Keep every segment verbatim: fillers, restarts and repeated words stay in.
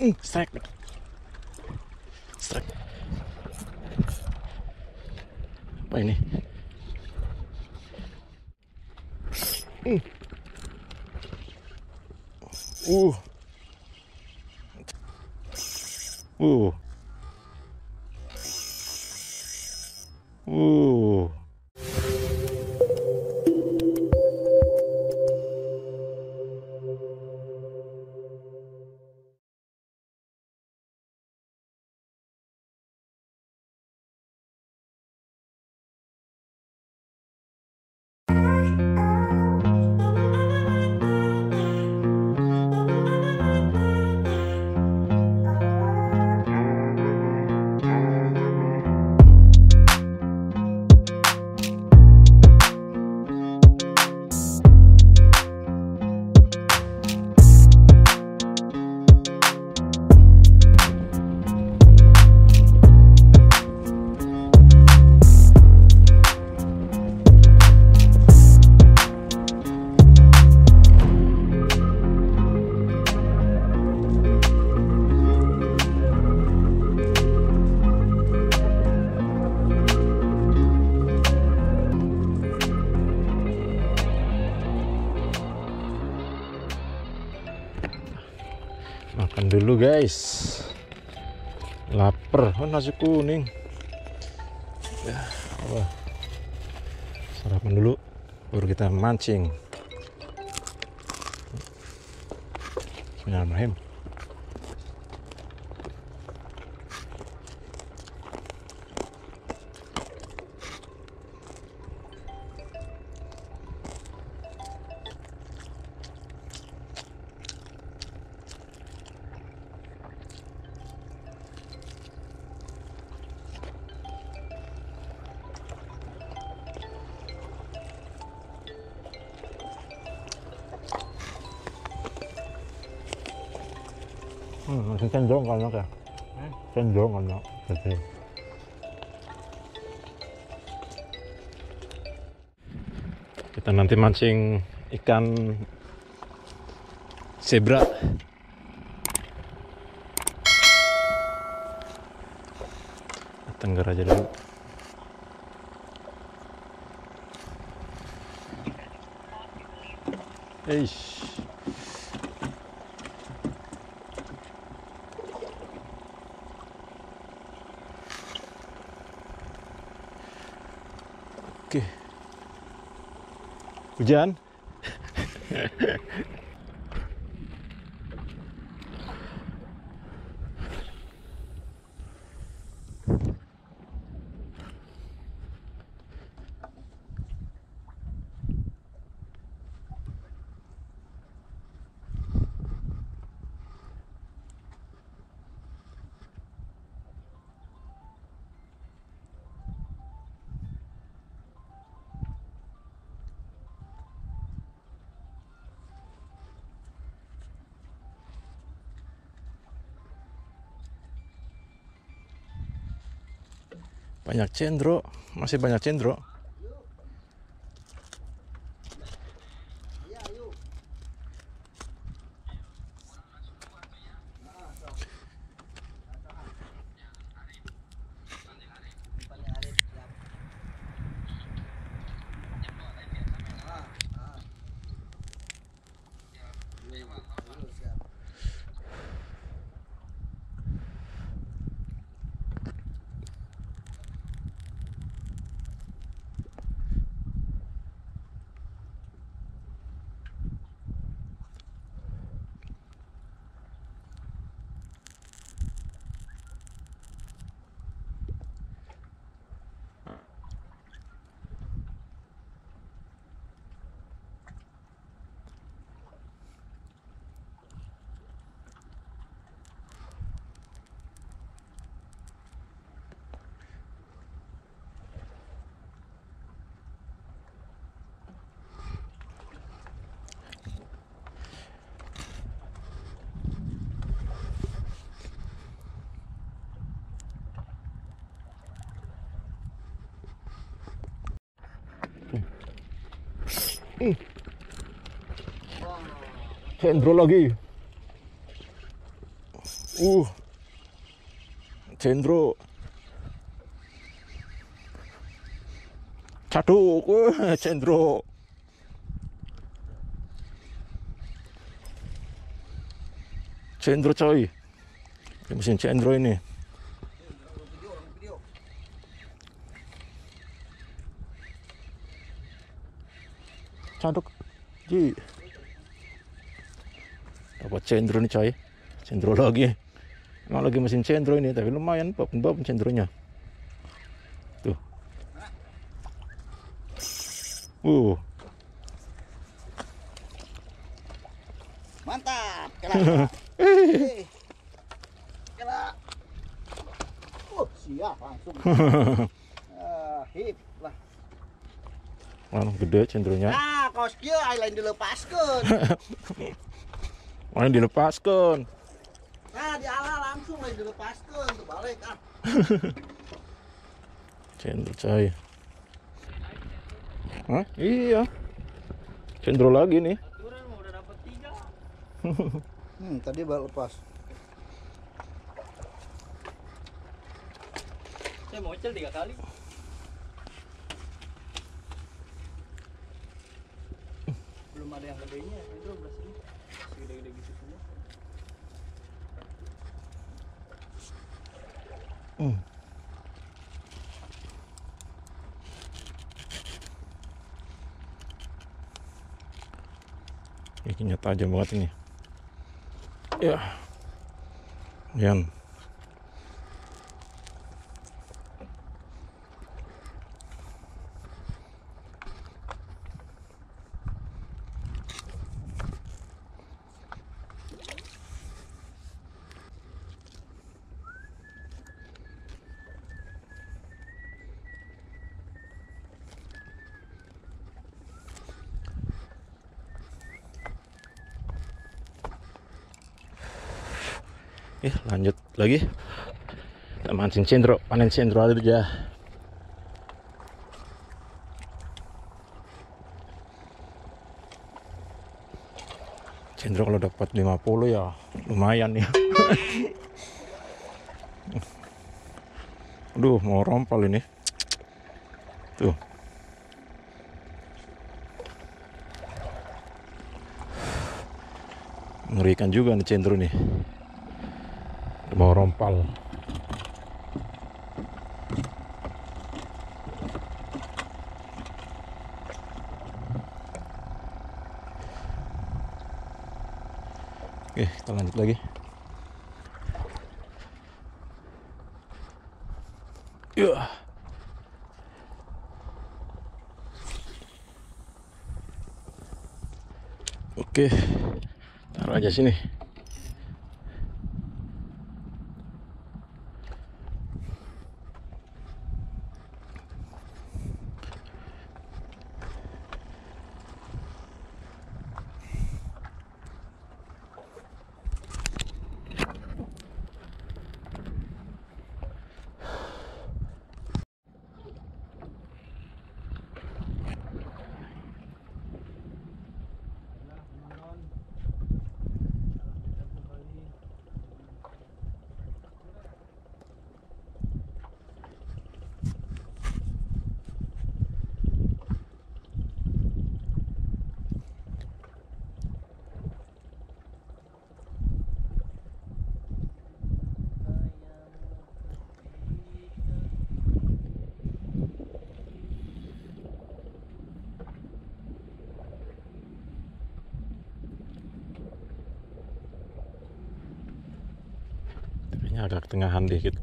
Uh, strike. Strike. Apa ini? Uh. Uh. Uh. Uh. Makan dulu guys, lapar. Oh, nasi kuning ya. Wah. Sarapan dulu baru kita mancing. Bismillahirrahmanirrahim. Hmm, masih cenderung kan ya? Cenderung kan ya? Jadi kita nanti mancing ikan zebra. Tengger aja dulu. Eish. Oke. Hujan. Banyak cendro, masih banyak cendro. Hmm. Sendro lagi. Uh, cendro. Caduk, uh, cendro. Cendro coy. Ini mesin cendro ini. Caduk. Ji. Dapat cendro nih coy. Cendro lagi. Emang lagi mesin cendro ini, tapi lumayan bab-bab cendronya. Tuh. Uh. Mantap. Kela. Eh. Kela. Oh, siap langsung. Ah, hip lah. Mana gede cendronya. Nah, kos kieu ai lain dilepaskeun. Mana dilepaskan. Nah, diala langsung lain dilepaskeun terbalik ah. Cendro coy. Hah? Iya. Cendro lagi nih. Aturan mau udah dapat tiga. Hmm, tadi baru lepas. Saya mau cel tiga kali. Belum ada yang gedenya, itu belas ini. Masih gede-gede gitu semua. Hmm. Ini tajam banget ini. Ya. Yan. Eh, lanjut lagi. Kita mancing cendro, panen cendro aja. Cendro kalau dapat lima puluh ya lumayan ya. Aduh, mau rompal ini. Tuh. Mengerikan juga nih cendro nih. Mau rompal. Oke, kita lanjut lagi. Ya. Oke, taruh aja sini. Ini agak ketengahan dikit.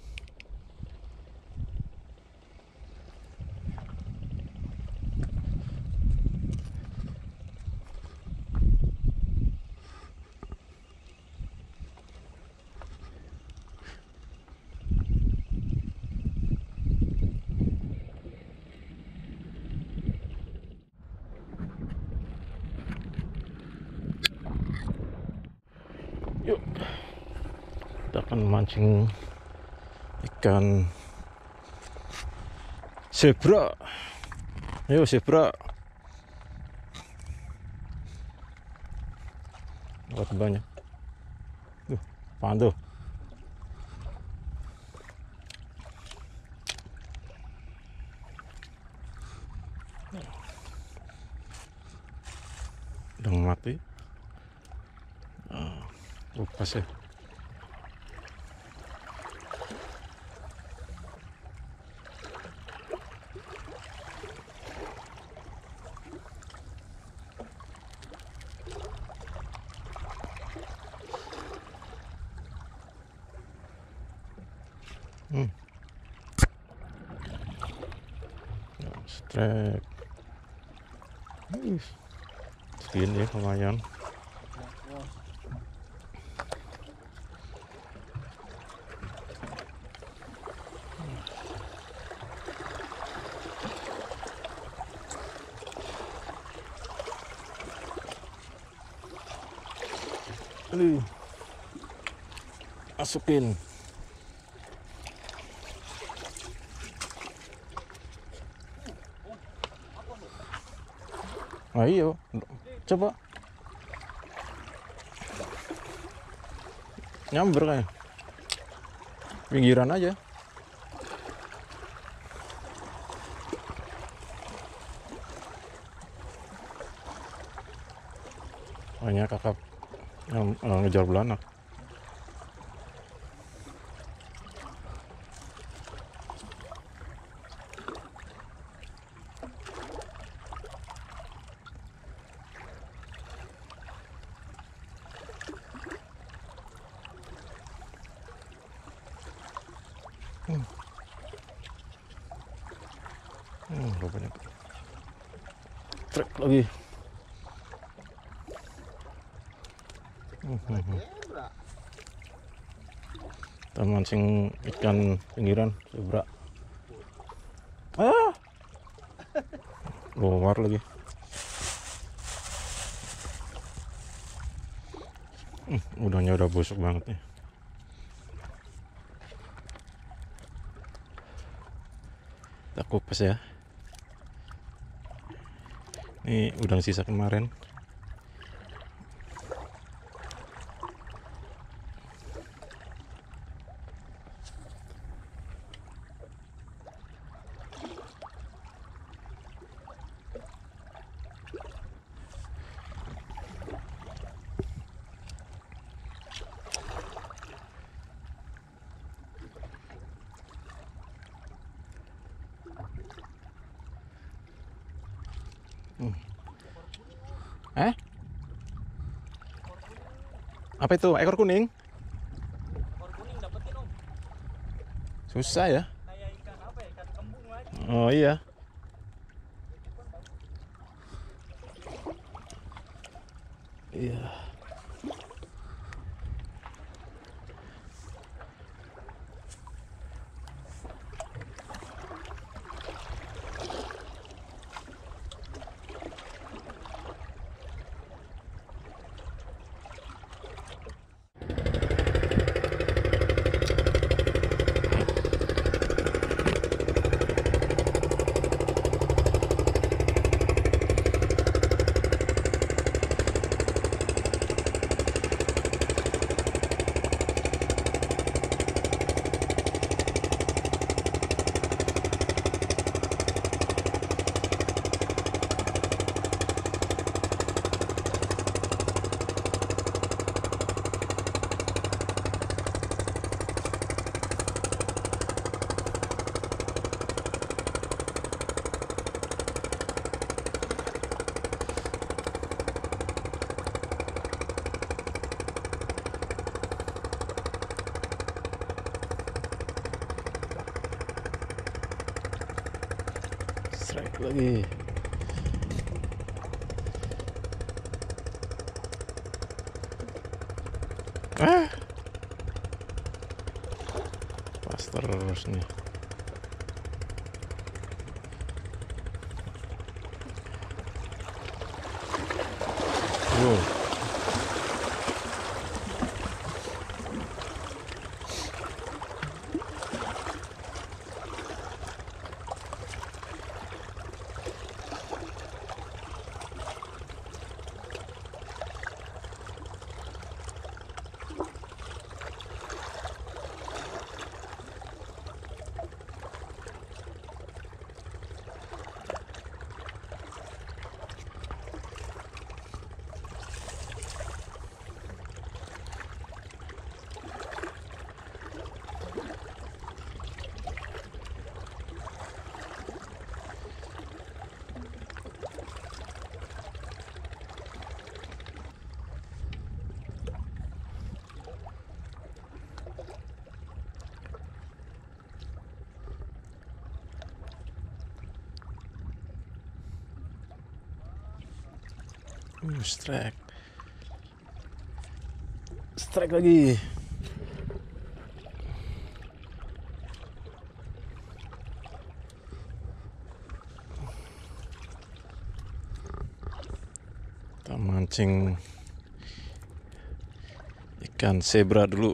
Yuk, kita akan mancing ikan zebra. Ayo zebra. Dapat banyak. Tuh, apaan tuh? Oh, pas ya. Hmm. Strike. Segini ya lumayan. Aduh. Masukin. Ayo, coba nyamber kayak pinggiran aja. Banyak kakap yang uh, ngejar belanak. Hmm. Hmm, banyak. Trek lagi. Hmm, hmm, hmm. Kita mancing ikan pinggiran zebra. Ah, luar lagi. Hmm, udangnya udah busuk banget nih. Kita kupas ya. Ini udang sisa kemarin. Hmm. Eh? Apa itu? Ekor kuning? Ekor kuning dapetin om. Susah ya? Kayak ikan apa ya? Ikan kembung lagi. Oh iya. Iya. Strike lagi. Ah, pas terus nih. Wow. Uh, strike. Strike lagi. Kita mancing ikan zebra dulu.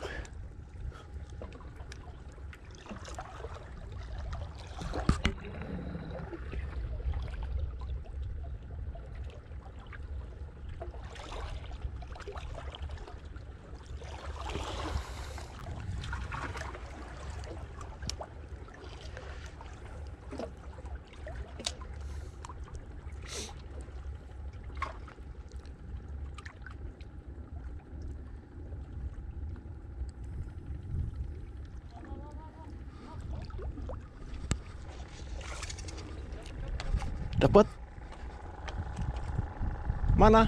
Dapat? Mana?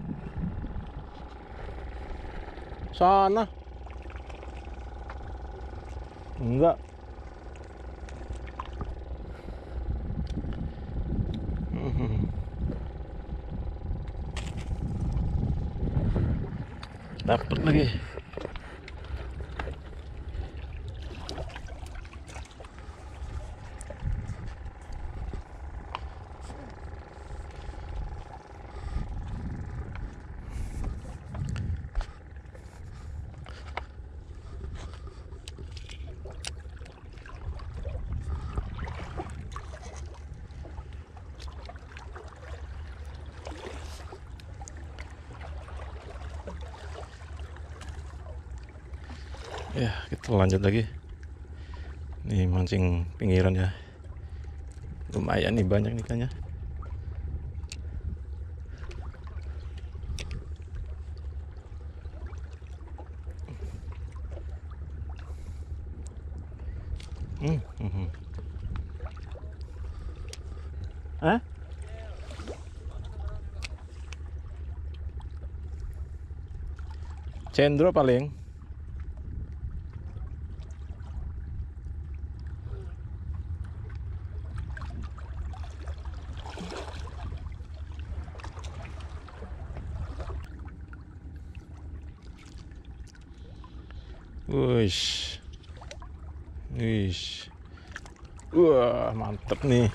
Sana. Enggak. Hmm. Dapat lagi. Ya, kita lanjut lagi. Nih mancing pinggiran ya. Lumayan nih, banyak nih ikannya. Hmm, hmm, hmm. Hah? Cendro paling. Wush. Wish. Wah, mantep nih.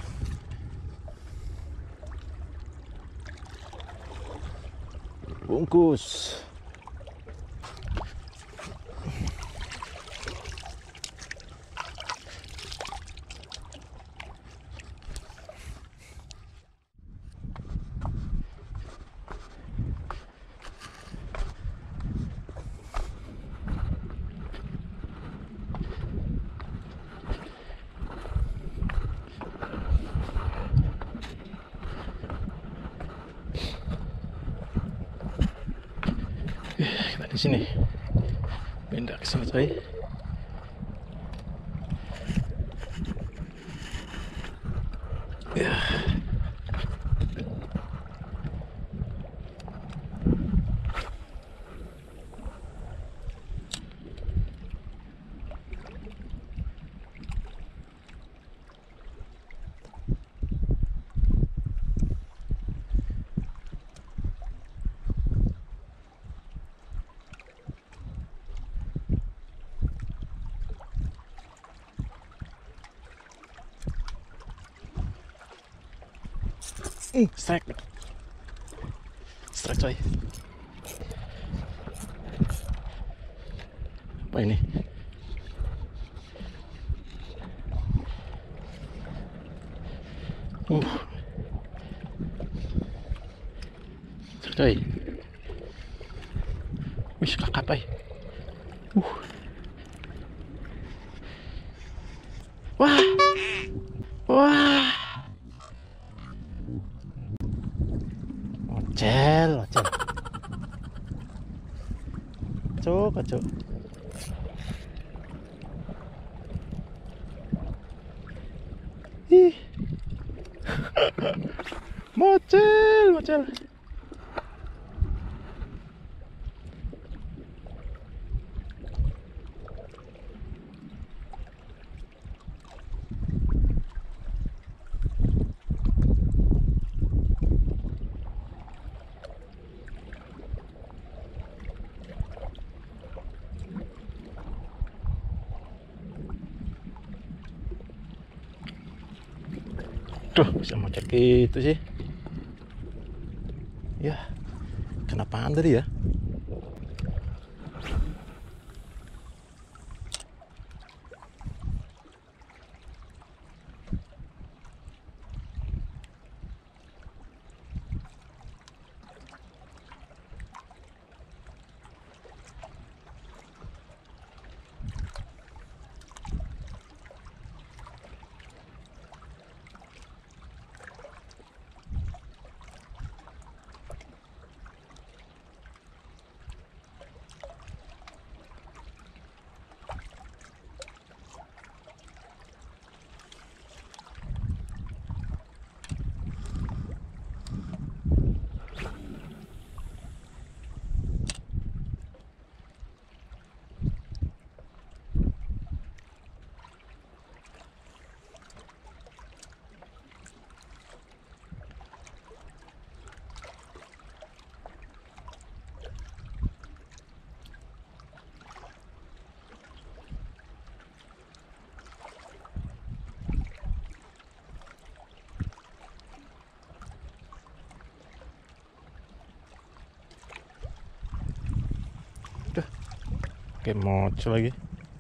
Bungkus. Kita di sini. Pindah ke sini, coy. Ya. Hmm, strike. Strike, coy. Apa ini? Uh. Strike, coy. Wih, kakap, ay. Uh. Wah. Wah. Ocel, ocel. Cuk, cuk. Ih. Mocel, mocel. Duh, bisa macet gitu sih. Ya, kenapaan tadi ya? Kayak mocel lagi.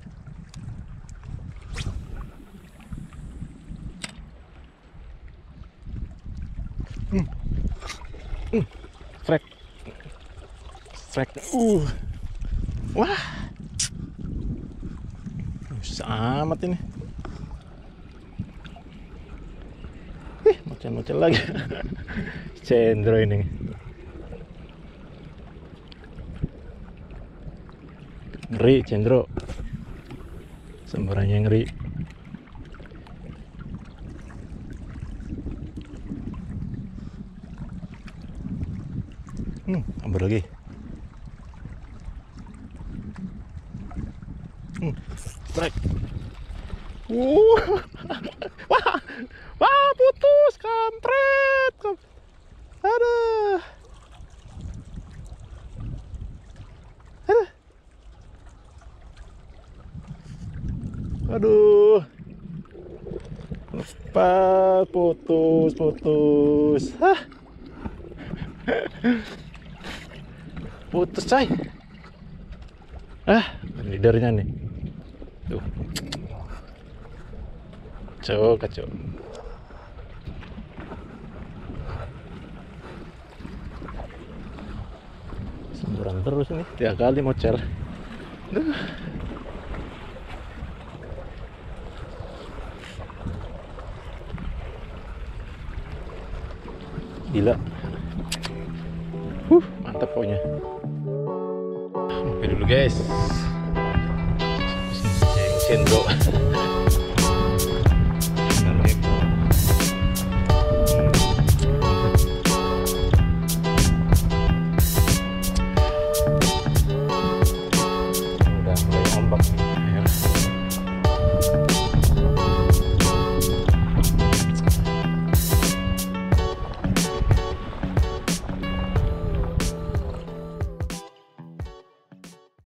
Hmm. Hmm. Frek. Frek. Uh. Wah. Susah amat ini. Ih, mocel-mocel lagi. Cendro ini. Ngeri, Cendro. Sembarannya ngeri. Hmm, ambil lagi. Hmm, strike. Uh. Wah, wah, putus, kampret. Aduh. Aduh. Aduh, lepas, putus, putus, hah, putus coy, ah, leadernya nih, tuh, kacau, kacau, semburan terus nih, tiap kali mocel, duh. Gila. Huh, mantap pokoknya. Oke dulu guys. Cendro.